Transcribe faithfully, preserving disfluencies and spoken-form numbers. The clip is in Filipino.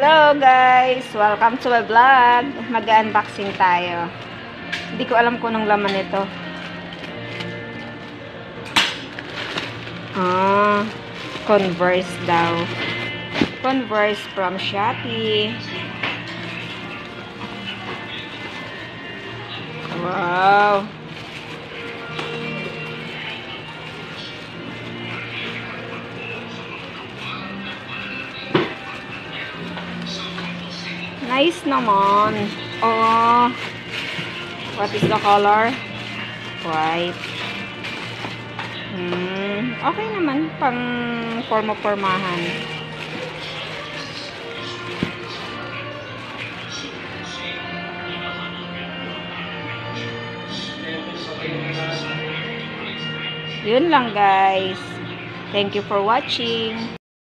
Hello guys! Welcome to my vlog. Mag-unboxing tayo. Hindi ko alam kung anong laman nito. Ah, Converse daw. Converse from Shopee. Wow! Nice naman. Oh. What is the color? White. Hmm. Okay naman. Pang forma-formahan. Yun lang guys. Thank you for watching.